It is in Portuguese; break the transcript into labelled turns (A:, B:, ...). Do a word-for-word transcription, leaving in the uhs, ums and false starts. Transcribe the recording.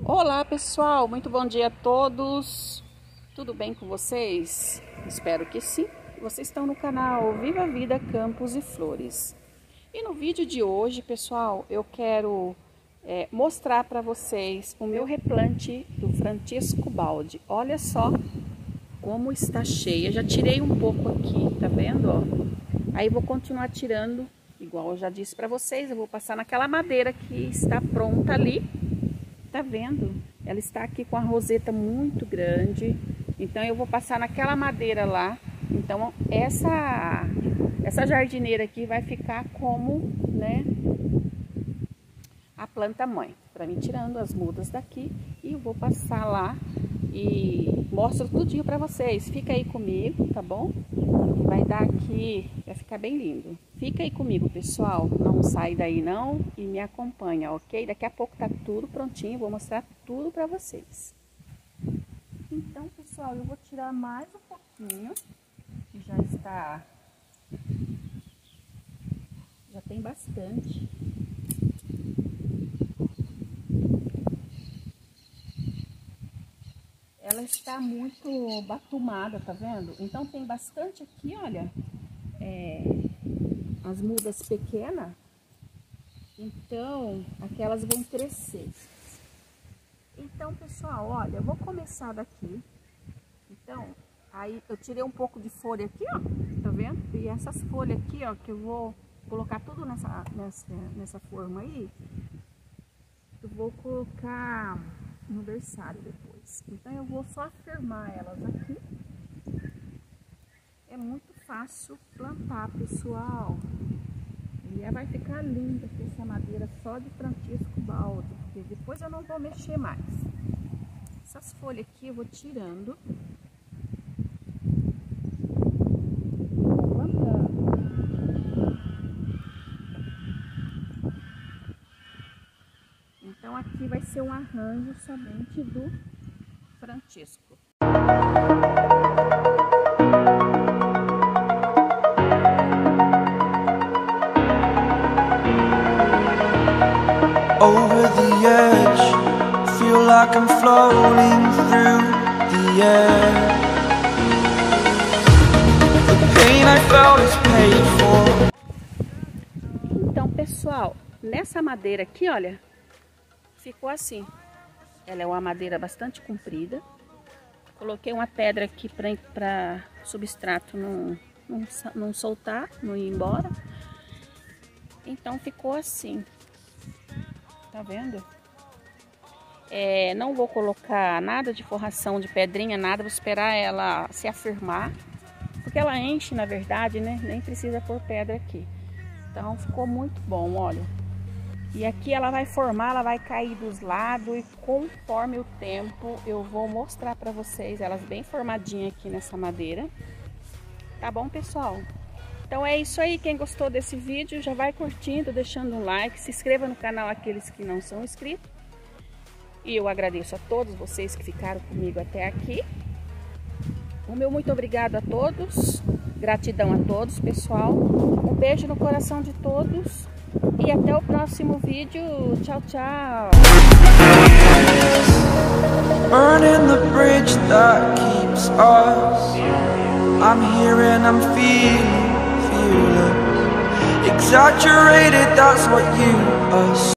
A: Olá pessoal, muito bom dia a todos. Tudo bem com vocês? Espero que sim. Vocês estão no canal Viva a Vida Campos e Flores. E no vídeo de hoje, pessoal, eu quero é, mostrar para vocês o meu replante do Francisco Baldi. Olha só como está cheia. Já tirei um pouco aqui, tá vendo? Ó? Aí vou continuar tirando, igual eu já disse para vocês. Eu vou passar naquela madeira que está pronta ali. Tá vendo? Ela está aqui com a roseta muito grande. Então eu vou passar naquela madeira lá. Então essa essa jardineira aqui vai ficar como, né, a planta mãe. Para mim, tirando as mudas daqui, e eu vou passar lá e mostro tudinho para vocês. Fica aí comigo, tá bom? Vai dar aqui, vai ficar bem lindo. Fica aí comigo, pessoal. Não sai daí não e me acompanha, ok? Daqui a pouco tá tudo prontinho, vou mostrar tudo para vocês. Então, pessoal, eu vou tirar mais um pouquinho, que já está, já tem bastante. Ela está muito batumada, tá vendo? Então tem bastante aqui, olha, é, as mudas pequenas. Então, aquelas vão crescer. Então, pessoal, olha, eu vou começar daqui. Então, aí eu tirei um pouco de folha aqui, ó, tá vendo? E essas folhas aqui, ó, que eu vou colocar tudo nessa, nessa, nessa forma aí, eu vou colocar no berçário depois. Então eu vou só firmar elas aqui. É muito fácil plantar, pessoal. E ela vai ficar linda com essa madeira só de Francisco Baldi, porque depois eu não vou mexer mais. Essas folhas aqui eu vou tirando. Vou plantando. Então aqui vai ser um arranjo somente do Francisco.
B: Over the edge, feel like I'm floating through the air. The pain I felt is paid for.
A: Então, pessoal, nessa madeira aqui, olha, ficou assim. Ela é uma madeira bastante comprida. Coloquei uma pedra aqui para substrato não, não, não soltar, não ir embora. Então ficou assim. Tá vendo? É, não vou colocar nada de forração de pedrinha, nada. Vou esperar ela se afirmar. Porque ela enche, na verdade, né? Nem precisa pôr pedra aqui. Então ficou muito bom, olha. E aqui ela vai formar, ela vai cair dos lados, e conforme o tempo eu vou mostrar para vocês elas bem formadinhas aqui nessa madeira. Tá bom, pessoal? Então é isso aí. Quem gostou desse vídeo já vai curtindo, deixando um like, se inscreva no canal aqueles que não são inscritos. E eu agradeço a todos vocês que ficaram comigo até aqui. O meu muito obrigado a todos, gratidão a todos, pessoal. Um beijo no coração de todos. E até o próximo vídeo. Tchau, tchau.
B: Burning the bridge that keeps us. I'm here and I'm feeling fearless. Exaggerated, that's what you assume.